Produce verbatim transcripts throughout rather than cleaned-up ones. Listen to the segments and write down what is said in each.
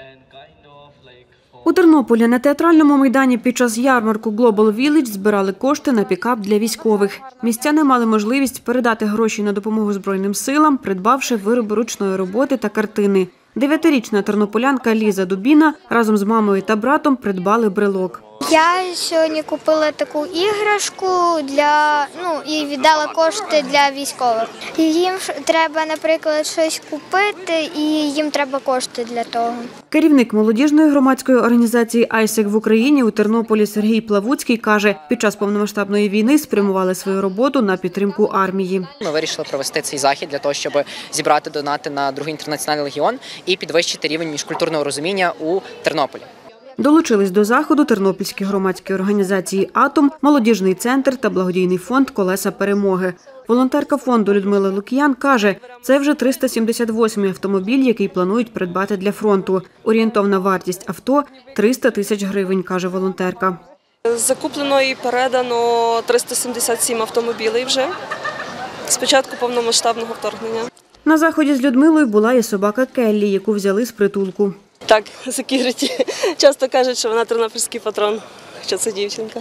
У Тернополі на театральному майдані під час ярмарку Global Village збирали кошти на пікап для військових. Містяни мали можливість передати гроші на допомогу Збройним силам, придбавши вироби ручної роботи та картини. Дев'ятирічна тернополянка Ліза Дубіна разом з мамою та братом придбали брелок. Я сьогодні купила таку іграшку для, ну, і віддала кошти для військових. Їм треба, наприклад, щось купити, і їм треба кошти для того. Керівник молодіжної громадської організації «Айсек» в Україні у Тернополі Сергій Плавуцький каже, під час повномасштабної війни спрямували свою роботу на підтримку армії. Ми вирішили провести цей захід для того, щоб зібрати донати на другий інтернаціональний легіон і підвищити рівень міжкультурного розуміння у Тернополі. Долучились до заходу тернопільські громадські організації «Атом», молодіжний центр та благодійний фонд «Колеса перемоги». Волонтерка фонду Людмила Лук'ян каже, це вже триста сімдесят восьмий автомобіль, який планують придбати для фронту. Орієнтовна вартість авто – триста тисяч гривень, каже волонтерка. Закуплено і передано триста сімдесят сім автомобілів вже з початку повномасштабного вторгнення. На заході з Людмилою була і собака Келлі, яку взяли з притулку. Так, секюріті. Часто кажуть, що вона тернопільський патрон, що це дівчинка.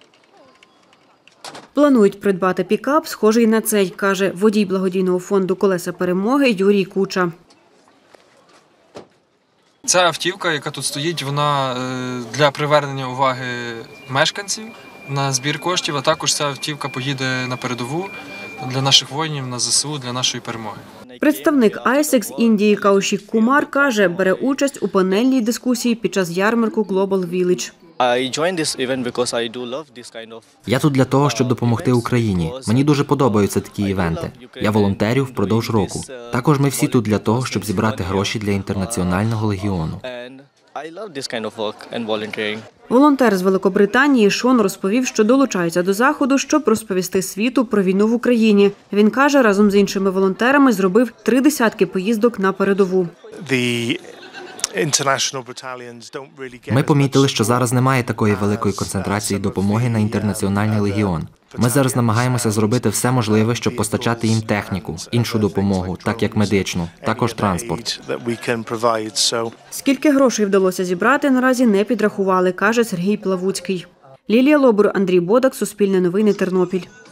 Планують придбати пікап, схожий на цей, каже водій благодійного фонду «Колеса перемоги» Юрій Куча. Ця автівка, яка тут стоїть, вона для привернення уваги мешканців на збір коштів, а також ця автівка поїде на передову для наших воїнів, на ЗСУ, для нашої перемоги. Представник «Айсек» з Індії Каушік Кумар каже, бере участь у панельній дискусії під час ярмарку Global Village. Я тут для того, щоб допомогти Україні. Мені дуже подобаються такі івенти. Я волонтерю впродовж року. Також ми всі тут для того, щоб зібрати гроші для інтернаціонального легіону. Волонтер з Великобританії Шон розповів, що долучається до заходу, щоб розповісти світу про війну в Україні. Він каже, разом з іншими волонтерами зробив три десятки поїздок на передову. Ми помітили, що зараз немає такої великої концентрації допомоги на інтернаціональний легіон. Ми зараз намагаємося зробити все можливе, щоб постачати їм техніку, іншу допомогу, так як медичну, також транспорт. Скільки грошей вдалося зібрати, наразі не підрахували, каже Сергій Плавуцький. Лілія Лобур, Андрій Бодак, Суспільне новини, Тернопіль.